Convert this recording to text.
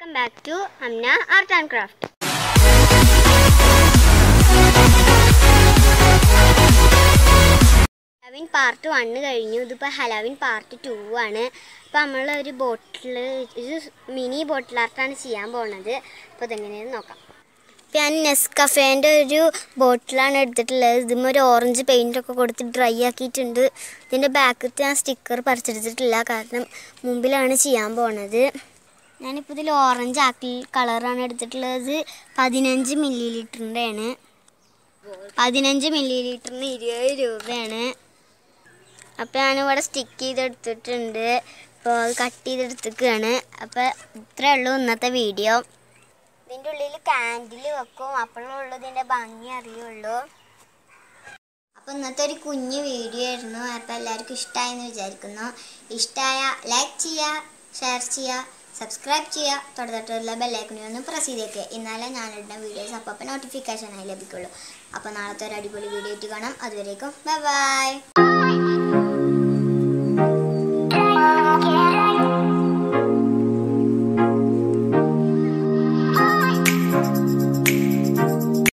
Welcome back to Amna Art and Craft. Halloween part 1 കഴിഞ്ഞു. ഇതിപ്പോൾ Halloween part 2 ആണ്. അപ്പോൾ നമ്മൾ ഒരു ബോട്ടിൽ മിനി ബോട്ടിൽ ആർട്ടാണ് ചെയ്യാൻ പോകുന്നത്. അപ്പോൾ ഇതെങ്ങനെയാണെന്ന് നോക്കാം. ഞാൻ നെസ്കഫേൻ്റെ ഒരു ബോട്ടിലാണ് എടുത്തിട്ടുള്ളത്. ഇതിന് ഒരു ഓറഞ്ച് പെയിൻ്റൊക്കെ കൊടുത്ത് ഡ്രൈ ആക്കിയിട്ടുണ്ട്. ഇതിൻ്റെ ബാക്കിൽ ഞാൻ സ്റ്റിക്കർ പറിച്ചെടുത്തിട്ടില്ല, കാരണം മുമ്പിലാണ് ചെയ്യാൻ പോകുന്നത്. ഞാനിപ്പോൾ ഇതിൽ ഓറഞ്ച് ആക്കി കളറാണ് എടുത്തിട്ടുള്ളത്. 15 ml. 15 ml 20 രൂപയാണ്. അപ്പോൾ ഞാനിവിടെ സ്റ്റിക്ക് ചെയ്തെടുത്തിട്ടുണ്ട്. അപ്പോൾ അത് കട്ട് ചെയ്തെടുത്തിക്കുകയാണ്. അപ്പോൾ ഇത്രയേ ഉള്ളൂ ഇന്നത്തെ വീഡിയോ. ഇതിൻ്റെ ഉള്ളിൽ കാൻഡിൽ വെക്കും, അപ്പോഴുള്ളൂ ഇതിൻ്റെ ഭംഗി അറിയുള്ളൂ. അപ്പോൾ ഇന്നത്തെ ഒരു കുഞ്ഞു വീഡിയോ ആയിരുന്നു. അപ്പോൾ എല്ലാവർക്കും ഇഷ്ടമായെന്ന് വിചാരിക്കുന്നു. ഇഷ്ടമായ ലൈക്ക് ചെയ്യുക, ഷെയർ ചെയ്യുക, സബ്സ്ക്രൈബ് ചെയ്യുക, തൊട്ടടുത്തുള്ള ബെല്ലൈക്കണിൽ ഒന്ന് പ്രസ് ചെയ്തേക്കുക. എന്നാലേ ഞാനിടുന്ന വീഡിയോസ് അപ്പോൾ നോട്ടിഫിക്കേഷനായി ലഭിക്കുള്ളൂ. അപ്പോൾ നാളത്തെ ഒരു അടിപൊളി വീഡിയോ ആയിട്ട് കാണാം. അതുവരേക്കും ബൈ ബൈ.